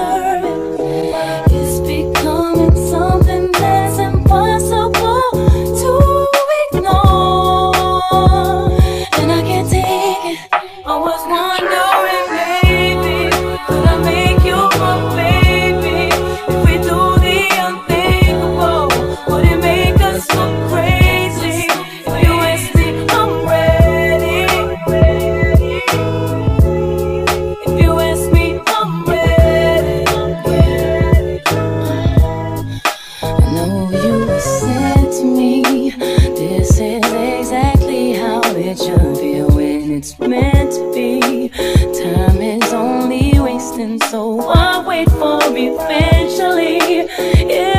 deserve it. It's becoming something that's impossible to ignore, and I can't take it. I was wondering, maybe, could I make you my baby? If we do the unthinkable, would it make us look crazy? If you ask me, I'm ready. If you ask me, I'm ready. I know you said to me, this is exactly how it should feel when it's meant to be. Time is only wasting, so I wait for eventually.